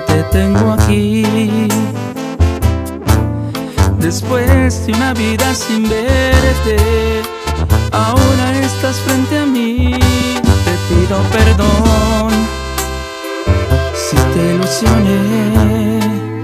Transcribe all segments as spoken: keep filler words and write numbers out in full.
te tengo aquí. Después de una vida sin verte, ahora estás frente a mí. Te pido perdón si te ilusioné.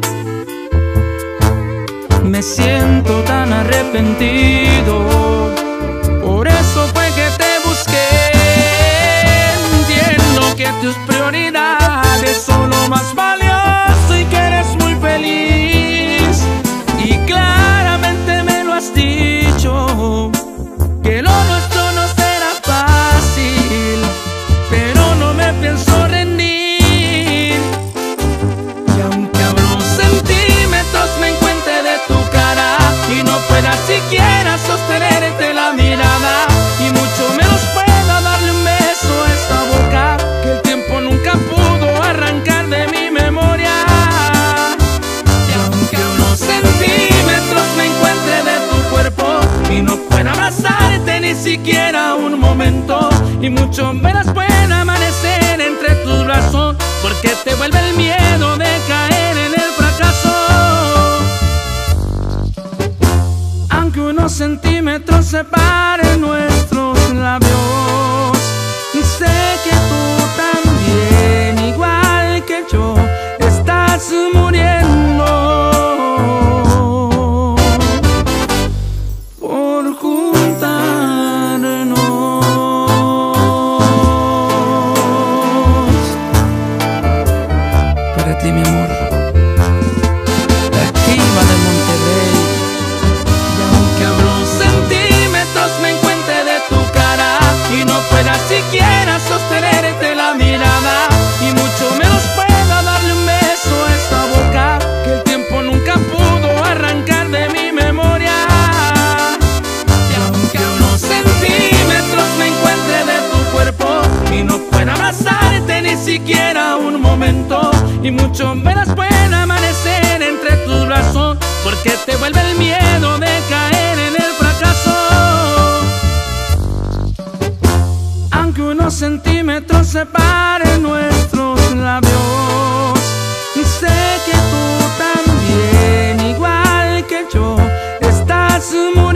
Me siento tan arrepentido, por eso fue que te busqué. Entiendo que tus prioridades son lo más valioso y que eres muy feliz. Y claramente me lo has dicho, que lo nuestro no será fácil, pero no me pienso rendir. Y aunque a unos centímetros me encuentre de tu cara y no pueda siquiera sostenerte la mirada, y mucho menos pueda darle un beso a esta boca que el tiempo nunca pudo arrancar de mi memoria. Y aunque a unos centímetros me encuentre de tu cuerpo y no pueda abrazarte ni siquiera un momento, y mucho menos pueda amanecer entre tus brazos, porque te vuelve el miedo de caer en el fracaso. Aunque unos centímetros separen nuestros labios, y sé que tú también, igual que yo, estás muriendo por juntarnos. Para ti, mi amor, la Activa de Monterrey. Y aunque a unos centímetros me encuentre de tu cara y no pueda siquiera sostenerte la mirada, y mucho menos pueda darle un beso a esta boca que el tiempo nunca pudo arrancar de mi memoria. Y aunque a unos centímetros me encuentre de tu cuerpo y no pueda abrazarte ni siquiera un momento, y mucho menos pueda amanecer entre tus brazos, porque te vuelve el miedo de caer en el fracaso. Aunque unos centímetros separen nuestros labios, y sé que tú también, igual que yo, estás muy